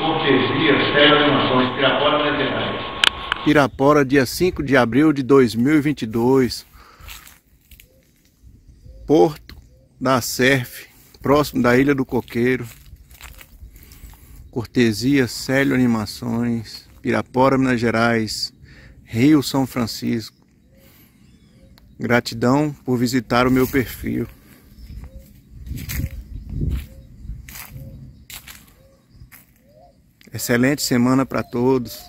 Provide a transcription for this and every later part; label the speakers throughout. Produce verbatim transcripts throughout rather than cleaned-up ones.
Speaker 1: Cortesia, Célio Animações, Pirapora, Minas Gerais.
Speaker 2: Pirapora, dia cinco de abril de dois mil e vinte e dois. Porto da Serf, próximo da Ilha do Coqueiro. Cortesia, Célio Animações, Pirapora, Minas Gerais, Rio São Francisco. Gratidão por visitar o meu perfil. Excelente semana para todos.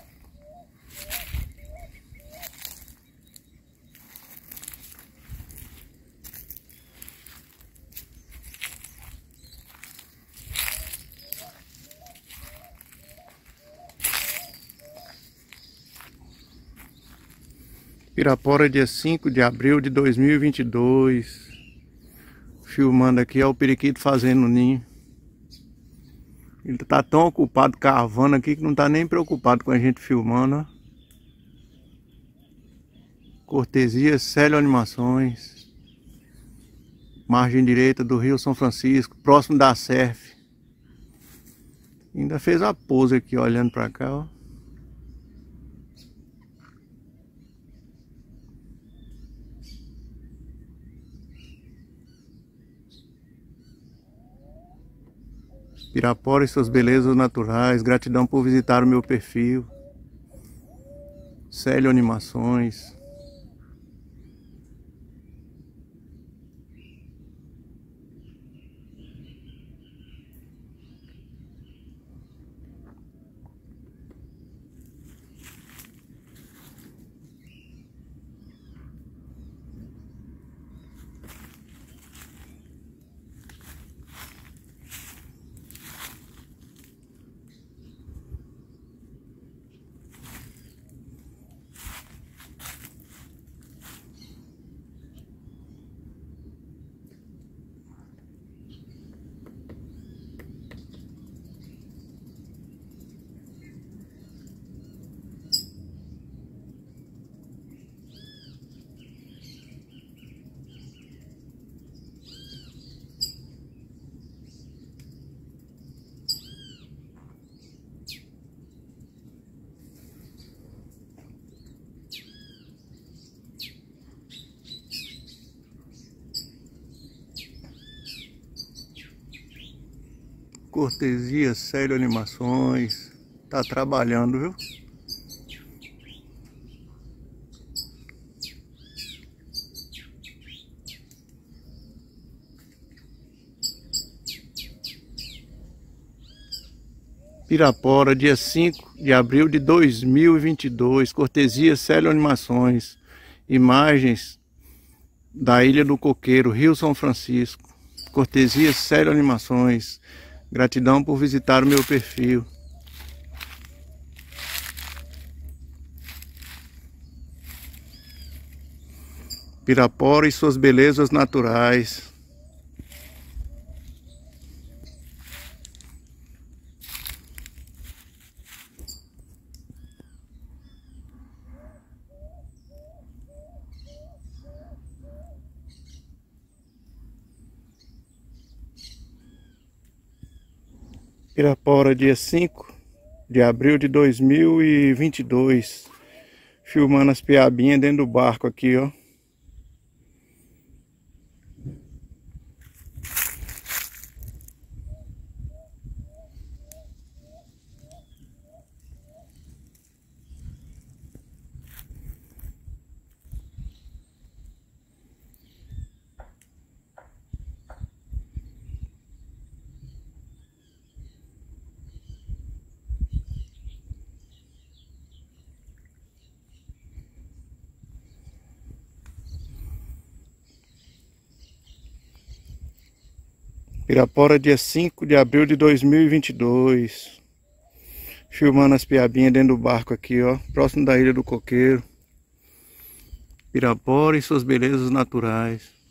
Speaker 2: Pirapora, dia cinco de abril de dois mil e vinte e dois. Filmando aqui, é o periquito fazendo ninho. Ele tá tão ocupado cavando aqui que não tá nem preocupado com a gente filmando, ó. Cortesia, Célio Animações. Margem direita do Rio São Francisco, próximo da Serf. Ainda fez a pose aqui, ó, olhando pra cá, ó. Pirapora e suas belezas naturais, gratidão por visitar o meu perfil. Célio Animações. Cortesia, Célio Animações. Tá trabalhando, viu? Pirapora, dia cinco de abril de dois mil e vinte e dois. Cortesia, Célio Animações. Imagens da Ilha do Coqueiro, Rio São Francisco. Cortesia, Célio Animações. Gratidão por visitar o meu perfil. Pirapora e suas belezas naturais. Pirapora, dia cinco de abril de dois mil e vinte e dois. Filmando as piabinhas dentro do barco aqui, ó. Pirapora, dia cinco de abril de dois mil e vinte e dois. Filmando as piabinhas dentro do barco aqui, ó. Próximo da Ilha do Coqueiro. Pirapora e suas belezas naturais.